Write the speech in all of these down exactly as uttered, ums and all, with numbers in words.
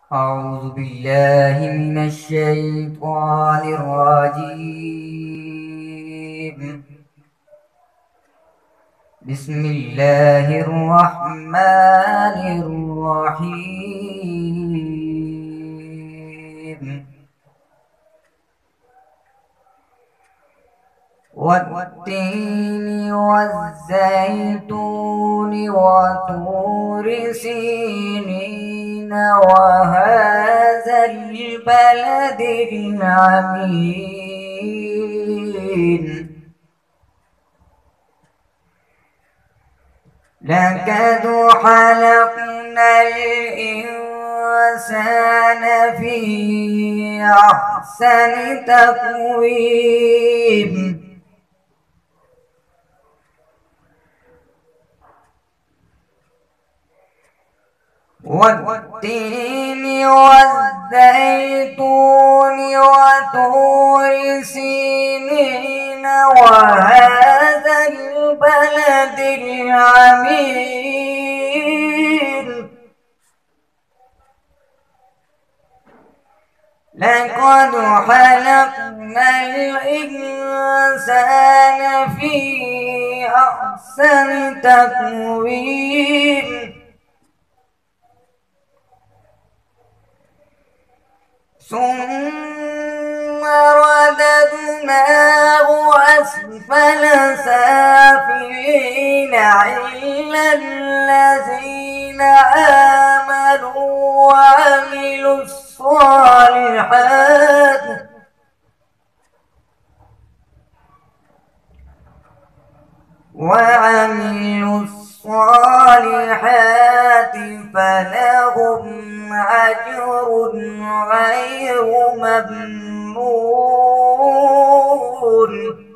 أعوذ بالله من الشيطان الرجيم. بسم الله الرحمن الرحيم. والتين والزيتون وطور سينين وهذا البلد العميد لقد خلقنا الإنسان في أحسن تقويم والتين والزيتون وطور سينين وهذا البلد العميد لقد خلقنا الإنسان في أحسن تقويم ثم رددناه أسفل سافلين إلا الذين آمنوا وعملوا الصالحات وعملوا الصالحات فلهم أجر غير ممنون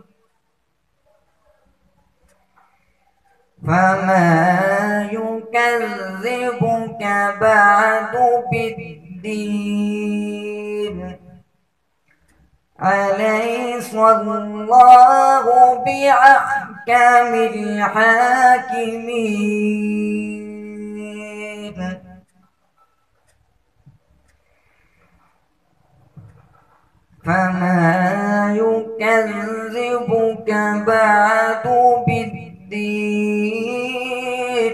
فما يكذبك بعد بالدين أليس الله بأحكم الحاكمين فما يكذبك بعد بالدين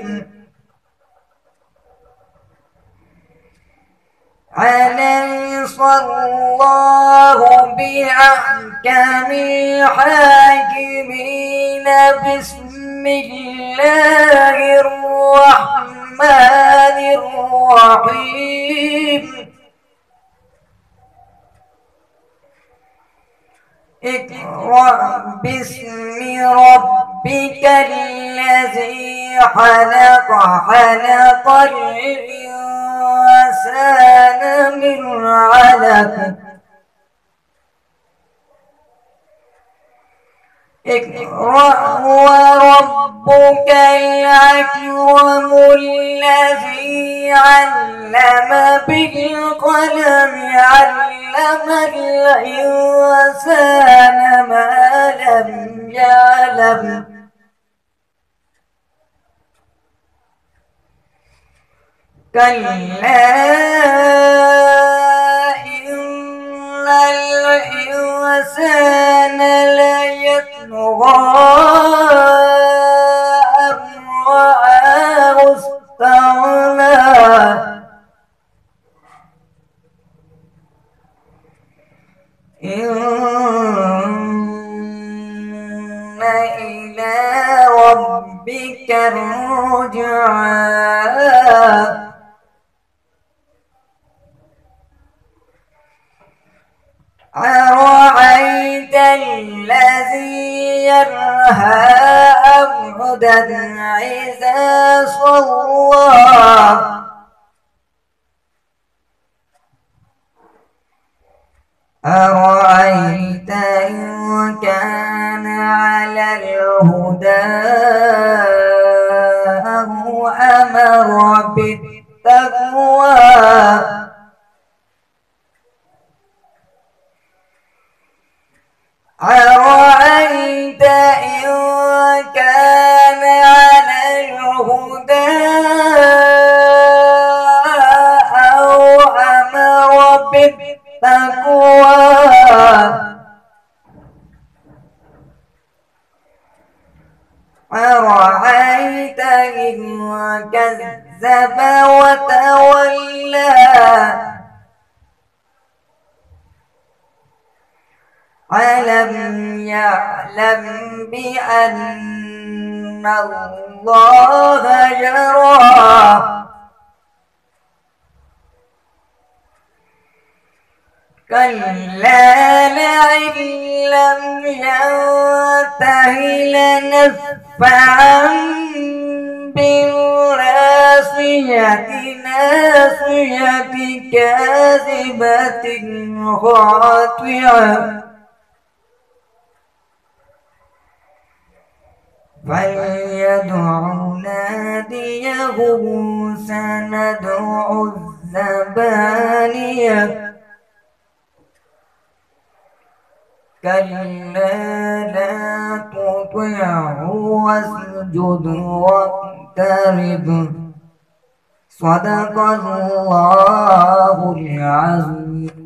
أليس الله بأحكم الحاكمين بسم الله الرحمن الرحيم اقرأ باسم ربك الذي خلق خلق الإنسان من علق اقرأ وربك الأكرم الذي علم بالقلم علم الإنسان ما لم يعلم كلا إن الإنسان ليطغى أن رآه استغنى إن إلى ربك الرجعى أرأيت الذي ينهى عبدا إذا صلى أرأيت إن كان على الهدى أو أمر بالتقوى أرأيت إن كان على الهدى أو بالتقوى أرأيت إن كذب وتولى ألم يعلم بأن الله يرى كلا لئن لم ينته لنسفعا بالناصية ناصية كاذبة خاطئة فليدع ناديه سندع الزبانية كلا لا تطعه واسجد واقترب صدق الله العظيم.